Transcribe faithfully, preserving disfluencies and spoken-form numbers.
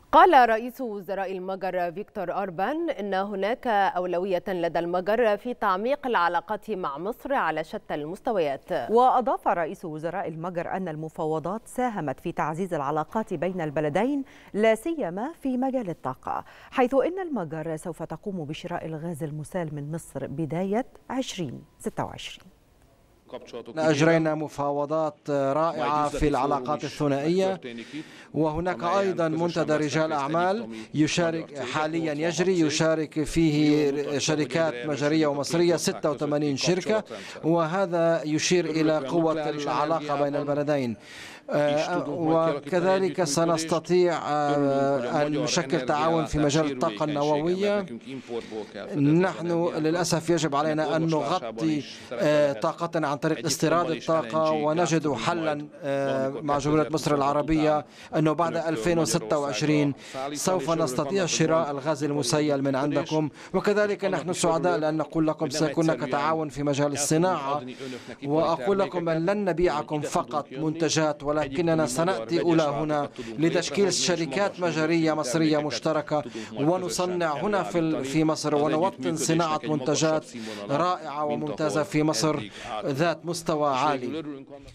قال رئيس وزراء المجر فيكتور أوربان إن هناك أولوية لدى المجر في تعميق العلاقات مع مصر على شتى المستويات. وأضاف رئيس وزراء المجر أن المفاوضات ساهمت في تعزيز العلاقات بين البلدين لا سيما في مجال الطاقة، حيث إن المجر سوف تقوم بشراء الغاز المسال من مصر بداية ألفين وستة وعشرين. أجرينا مفاوضات رائعة في العلاقات الثنائية، وهناك أيضا منتدى رجال أعمال يشارك حاليا يجري يشارك فيه شركات مجرية ومصرية ستة وثمانين شركة، وهذا يشير إلى قوة العلاقة بين البلدين. وكذلك سنستطيع أن نشكل تعاون في مجال الطاقة النووية. نحن للأسف يجب علينا أن نغطي طاقتنا عن طريق استيراد الطاقة، ونجد حلا مع جمهورية مصر العربية أنه بعد ألفين وستة وعشرين سوف نستطيع شراء الغاز المسيل من عندكم. وكذلك نحن سعداء لأن نقول لكم سيكون هناك تعاون في مجال الصناعة، وأقول لكم أن لن نبيعكم فقط منتجات، ولكننا سنأتي أولى هنا لتشكيل شركات مجرية مصرية مشتركة، ونصنع هنا في مصر ونوطن صناعة منتجات رائعة وممتازة في مصر ذات مستوى عالي.